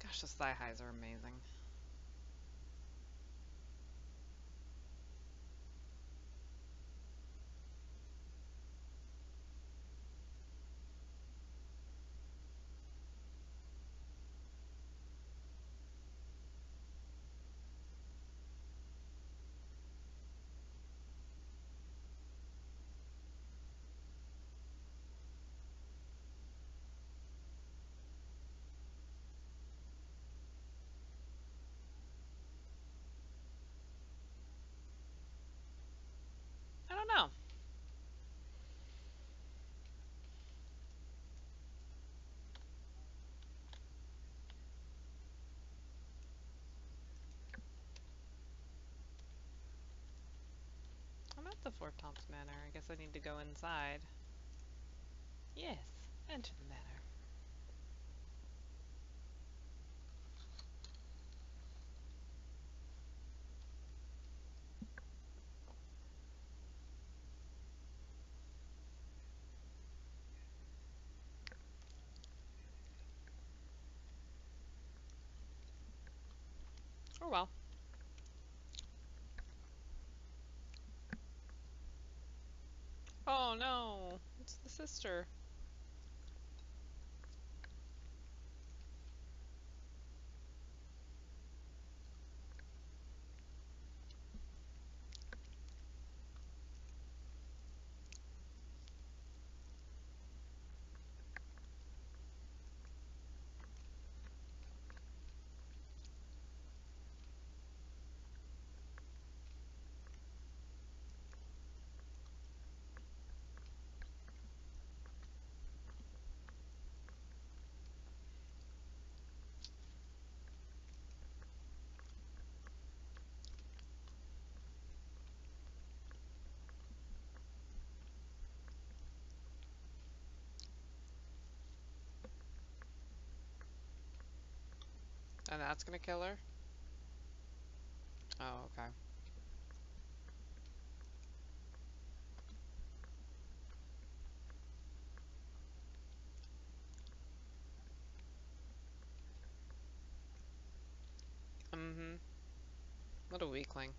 Gosh, those thigh highs are amazing. I don't know. I'm at the Fort Tomps Manor. I guess I need to go inside. Yes, enter the manor. Oh well. Oh no, it's the sister. And that's gonna kill her? Oh, okay. Mm-hmm. What a weakling.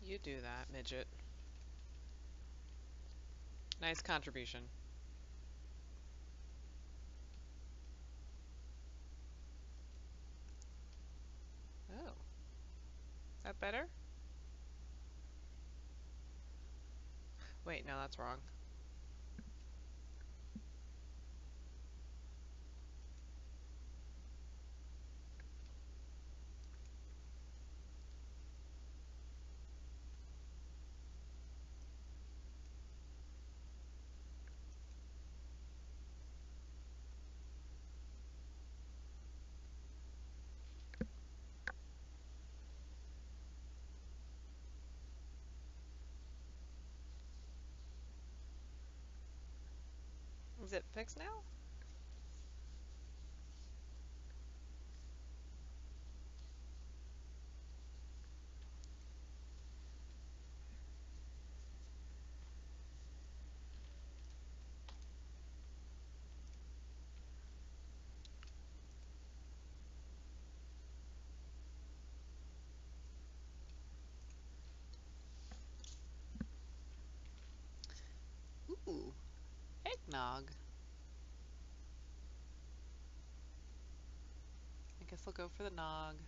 You do that, midget. Nice contribution. Oh, is that better? Wait, no, that's wrong. Is it fixed now? Ooh, eggnog. I guess I'll go for the nog.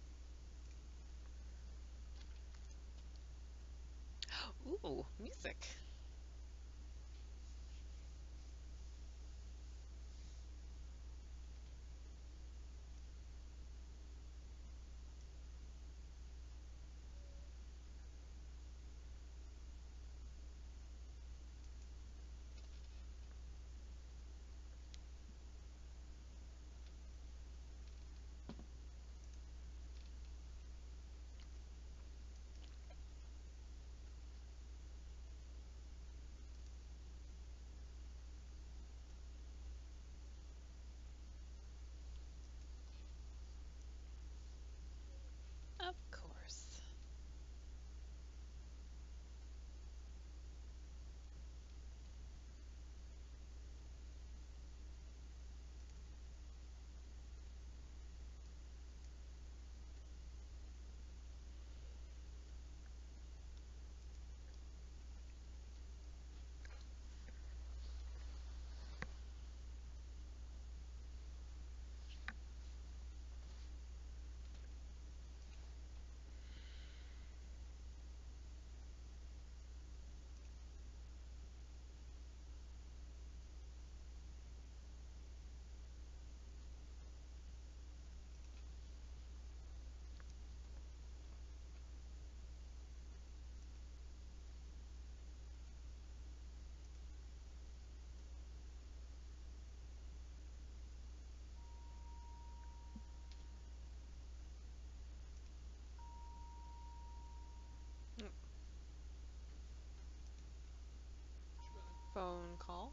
Ooh, music. Of course. Mm, phone call.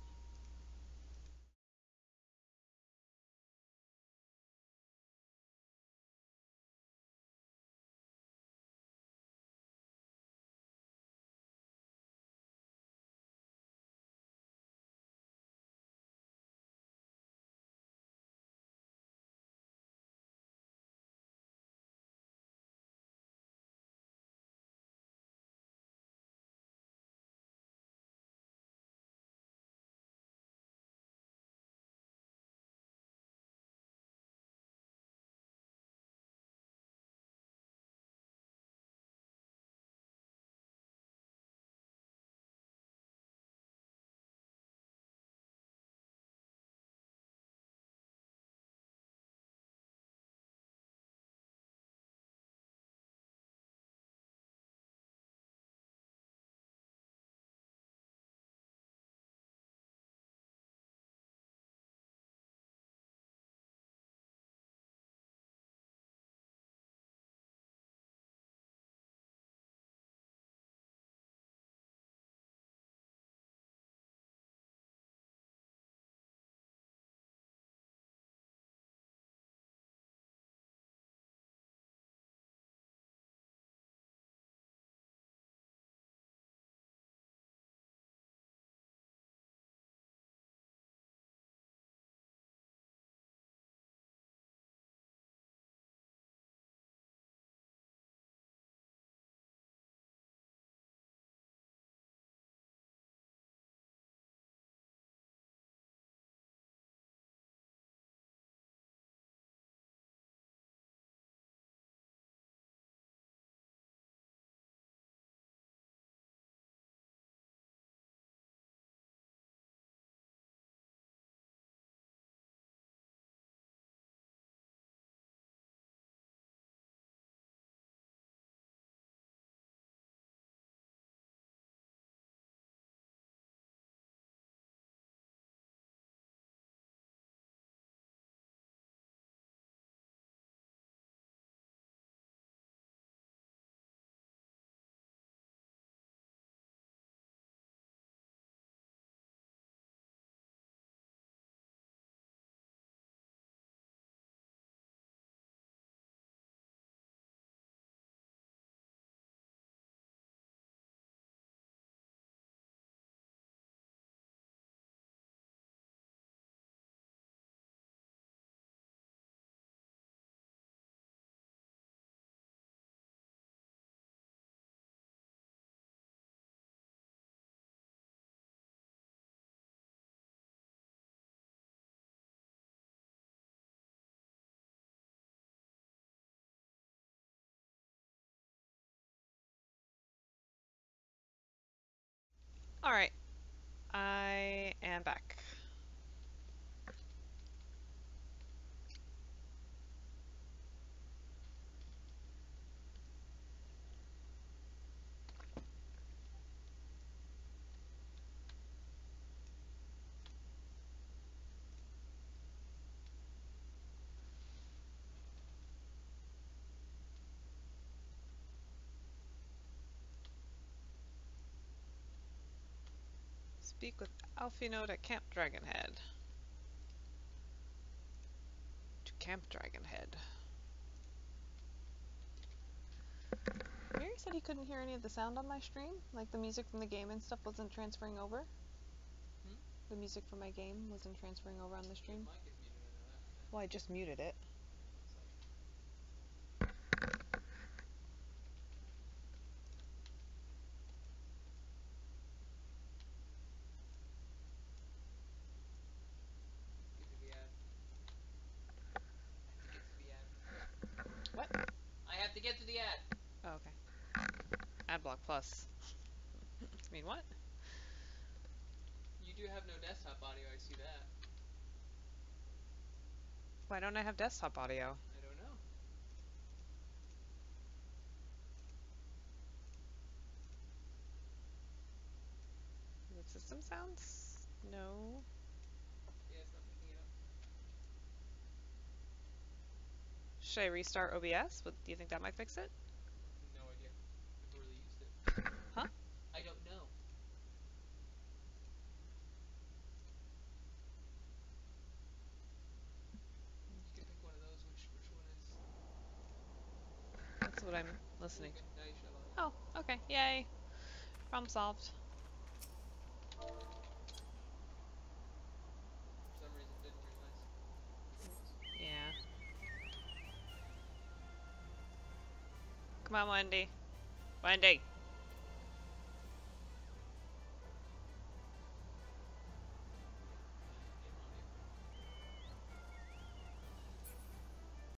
Alright, I am back. Speak with Alphinaud at Camp Dragonhead. To Camp Dragonhead. Mary said he couldn't hear any of the sound on my stream, like the music from the game and stuff wasn't transferring over. Hmm? The music from my game wasn't transferring over on the Your stream. mic is muted, I know that, right? Well, I just muted it. Looks like. Get to the ad. I have to get to the ad. What? I have to get to the ad! Oh, okay. Adblock Plus. I mean, what? You do have no desktop audio, I see that. Why don't I have desktop audio? I don't know. Is it system sounds? No. Yeah, it's not picking it up. Should I restart OBS? What, do you think that might fix it? No idea. Never really used it. Huh? I don't know. You can pick one of those. Which one is... That's what I'm listening Okay, now you should have audio. to. Oh, okay. Yay. Problem solved. For some reason, didn't realize which one it was. Yeah. Come on, Wendy. Wendy!